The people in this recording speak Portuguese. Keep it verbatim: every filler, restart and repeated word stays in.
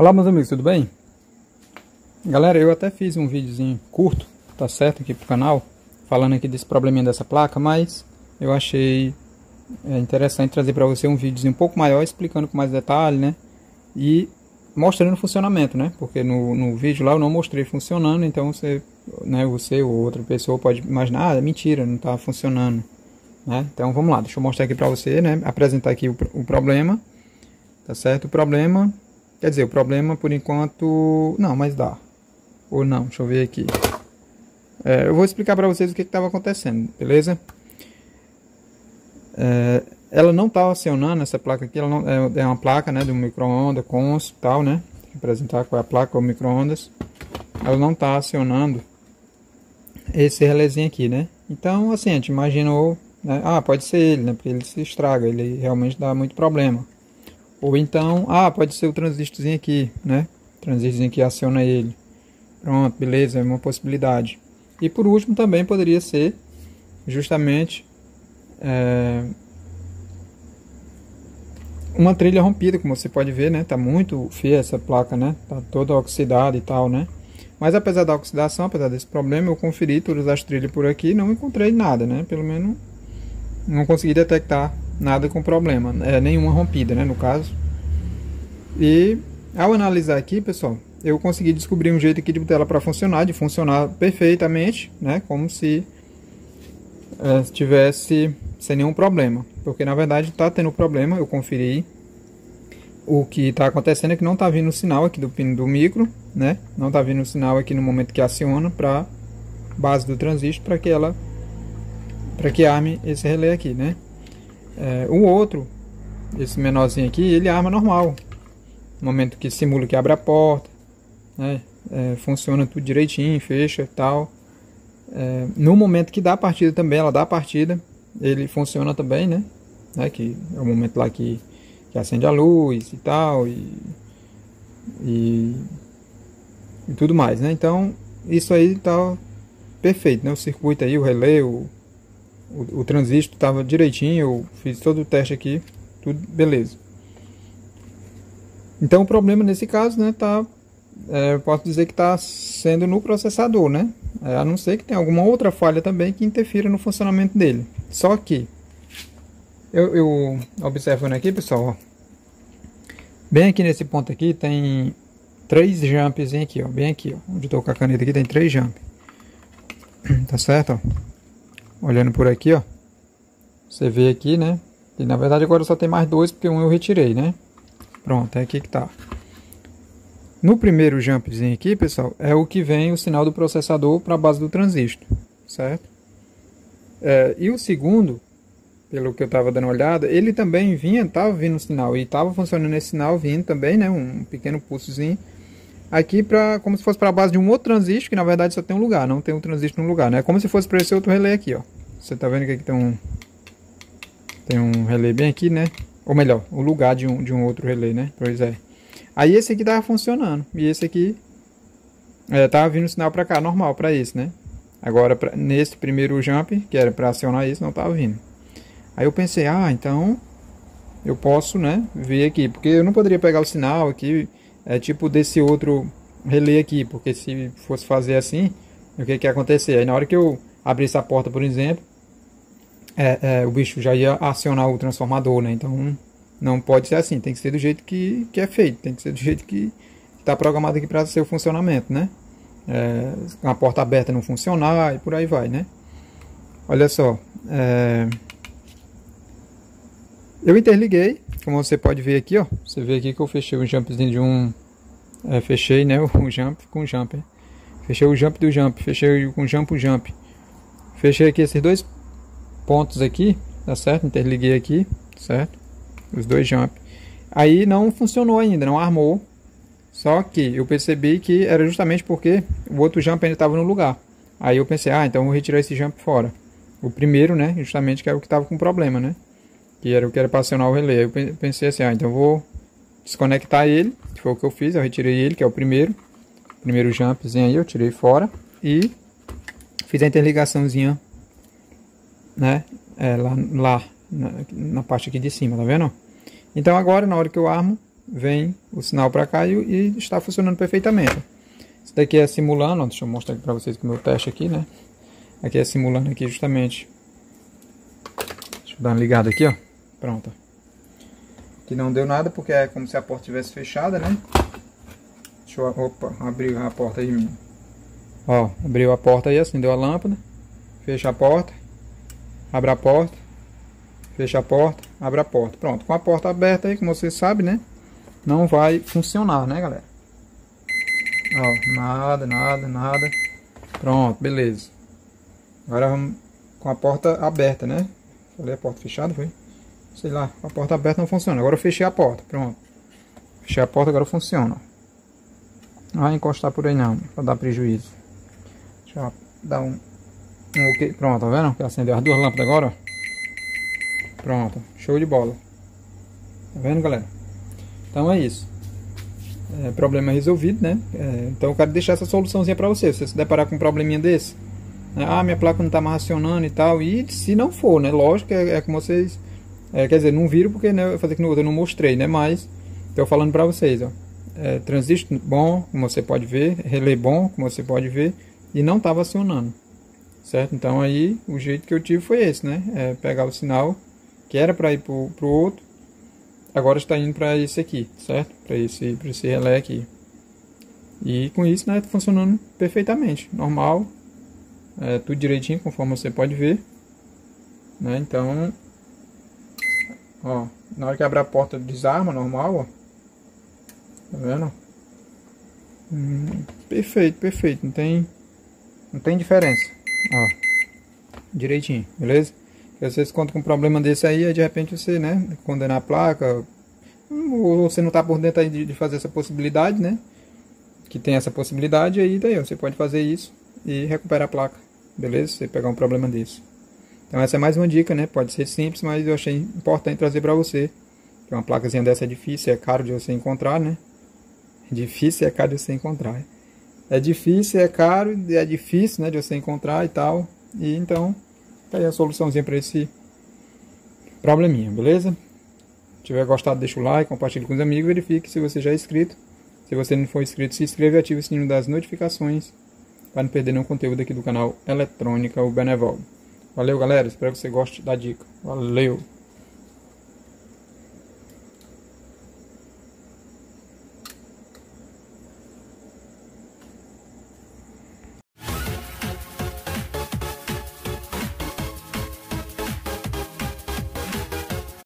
Olá meus amigos, tudo bem? Galera, eu até fiz um videozinho curto, tá certo, aqui pro canal, falando aqui desse probleminha dessa placa, mas eu achei é, interessante trazer para você um videozinho um pouco maior, explicando com mais detalhe, né? E mostrando o funcionamento, né? Porque no, no vídeo lá eu não mostrei funcionando, então você, né, você ou outra pessoa pode imaginar, ah, é mentira, não tá funcionando, né? Então vamos lá, deixa eu mostrar aqui para você, né? Apresentar aqui o, o problema, tá certo? O problema... Quer dizer, o problema por enquanto... Não, mas dá. Ou não, deixa eu ver aqui. É, eu vou explicar para vocês o que estava acontecendo, beleza? É, ela não estava acionando, essa placa aqui, ela não, é, é uma placa, né, do micro-ondas, cons e tal, né? Deixa eu apresentar qual é a placa, o micro-ondas. Ela não está acionando esse relézinho aqui, né? Então, assim, a gente imaginou, né? Ah, pode ser ele, né? Porque ele se estraga, ele realmente dá muito problema. Ou então, ah, pode ser o transistorzinho aqui, né? O transistorzinho que aciona ele. Pronto, beleza, é uma possibilidade. E por último também poderia ser justamente é, uma trilha rompida, como você pode ver, né? Tá muito feia essa placa, né? Tá toda oxidada e tal, né? Mas apesar da oxidação, apesar desse problema, eu conferi todas as trilhas por aqui e não encontrei nada, né? Pelo menos não consegui detectar nada com problema, é, nenhuma rompida, né, no caso. E ao analisar aqui, pessoal, eu consegui descobrir um jeito aqui de botar ela para funcionar, de funcionar perfeitamente, né, como se é, tivesse sem nenhum problema, porque na verdade está tendo problema. Eu conferi, o que está acontecendo é que não está vindo o sinal aqui do pino do micro, né, não está vindo o sinal aqui no momento que aciona para base do transistor, para que ela para que arme esse relé aqui, né. É, o outro, esse menorzinho aqui, ele arma normal. No momento que simula que abre a porta, né, é, funciona tudo direitinho, fecha e tal. É, no momento que dá a partida também, ela dá a partida, ele funciona também, né? né que é o momento lá que, que acende a luz e tal, e, e, e tudo mais, né? Então, isso aí tá perfeito, né? O circuito aí, o relé, o O, o transistor estava direitinho, eu fiz todo o teste aqui, tudo beleza. Então o problema nesse caso, né, tá, é, eu posso dizer que está sendo no processador, né, é, a não ser que tenha alguma outra falha também que interfira no funcionamento dele. Só que eu, eu observando aqui, pessoal, ó, bem aqui nesse ponto aqui tem três jumps aqui, ó, bem aqui, ó, onde estou com a caneta aqui tem três jumps, tá certo, ó. Olhando por aqui, ó, você vê aqui, né? E na verdade agora só tem mais dois, porque um eu retirei, né? Pronto, é aqui que tá. No primeiro jumpzinho aqui, pessoal, é o que vem o sinal do processador para a base do transistor, certo? É, e o segundo, pelo que eu tava dando uma olhada, ele também vinha, tava vindo o sinal, e tava funcionando esse sinal vindo também, né? Um pequeno pulsozinho aqui, pra, como se fosse para a base de um outro transistor, que na verdade só tem um lugar, não tem um transistor no lugar, né? Como se fosse para esse outro relé aqui, ó. Você tá vendo que aqui tem um tem um relé bem aqui, né? Ou melhor, o lugar de um, de um outro relé, né? Pois é. Aí esse aqui tava funcionando, e esse aqui é, tava vindo o sinal para cá, normal, para esse, né? Agora, pra, nesse primeiro jump, que era para acionar esse, não tava vindo. Aí eu pensei, ah, então eu posso, né, ver aqui, porque eu não poderia pegar o sinal aqui, é tipo desse outro relé aqui, porque se fosse fazer assim, o que que ia acontecer? Aí na hora que eu abrisse a porta, por exemplo, é, é, o bicho já ia acionar o transformador, né? Então não pode ser assim, tem que ser do jeito que, que é feito, tem que ser do jeito que está programado aqui para ser o funcionamento, né? É, a porta aberta não funcionar e por aí vai, né? Olha só, é, eu interliguei, como você pode ver aqui, ó. Você vê aqui que eu fechei o jumpzinho de um... É, fechei, né, o jump com o jump. Fechei o jump do jump, fechei com o jump o jump. Fechei aqui esses dois pontos aqui, tá certo? Interliguei aqui, certo? Os dois jump. Aí não funcionou ainda, não armou. Só que eu percebi que era justamente porque o outro jump ainda estava no lugar. Aí eu pensei, ah, então eu vou retirar esse jump fora. O primeiro, né, justamente que era o que estava com problema, né? Que era o que era para acionar o relé. Aí eu pensei assim, ah, então eu vou desconectar ele, que foi o que eu fiz. Eu retirei ele, que é o primeiro primeiro jumpzinho aí, eu tirei fora e fiz a interligaçãozinha, né, é, lá, lá na, na parte aqui de cima, tá vendo? Então agora, na hora que eu armo, vem o sinal para cá e, e está funcionando perfeitamente. Isso daqui é simulando, ó, deixa eu mostrar aqui para vocês o meu teste aqui, né? Aqui é simulando aqui justamente. Deixa eu dar uma ligada aqui, ó. Pronto. Aqui não deu nada porque é como se a porta estivesse fechada, né? Deixa eu, opa, abrir a porta aí, menino. Ó, abriu a porta aí, acendeu a lâmpada. Fecha a porta. Abre a porta. Fecha a porta. Abre a porta. Pronto, com a porta aberta aí, como você sabe, né? Não vai funcionar, né, galera? Ó, nada, nada, nada. Pronto, beleza. Agora vamos com a porta aberta, né? Falei a porta fechada, foi? Sei lá, a porta aberta não funciona. Agora eu fechei a porta, pronto. Fechei a porta, agora funciona. Não vai encostar por aí não, pra dar prejuízo. Deixa eu dar um, um ok. Pronto, tá vendo? Que acendeu as duas lâmpadas agora, ó. Pronto, show de bola. Tá vendo, galera? Então é isso. É, problema resolvido, né? É, então eu quero deixar essa soluçãozinha pra você. Se você se deparar com um probleminha desse, né? Ah, minha placa não tá mais racionando e tal. E se não for, né? Lógico, é, é como vocês... É, quer dizer, não viram porque, né, eu fazer que no outro eu não mostrei, né? Mas tô falando pra vocês, ó. É, transistor bom, como você pode ver. Relé bom, como você pode ver. E não tava acionando. Certo? Então aí o jeito que eu tive foi esse, né? É pegar o sinal que era pra ir pro, pro outro. Agora está indo para esse aqui, certo? Para esse, para esse relé aqui. E com isso, né, tá funcionando perfeitamente. Normal. É, tudo direitinho, conforme você pode ver. Né? Então, ó, na hora que abre a porta, desarma, normal, ó. Tá vendo? Hum, perfeito, perfeito. Não tem, não tem diferença. Ó, direitinho, beleza? Às vezes conta com um problema desse aí, aí de repente você, né, condenar a placa, ou você não está por dentro aí de, de fazer essa possibilidade, né, que tem essa possibilidade, aí daí você pode fazer isso e recuperar a placa, beleza? Você pegar um problema desse. Então essa é mais uma dica, né, pode ser simples, mas eu achei importante trazer para você, que uma placazinha dessa é difícil, é caro de você encontrar, né, difícil e é caro de você encontrar. É difícil, é caro, é difícil, né, de você encontrar e tal, e então... Tá aí a soluçãozinha para esse probleminha, beleza? Se tiver gostado, deixa o like, compartilhe com os amigos, verifique se você já é inscrito. Se você não for inscrito, se inscreva e ative o sininho das notificações para não perder nenhum conteúdo aqui do canal Eletrônica o Benevol. Valeu, galera, espero que você goste da dica. Valeu!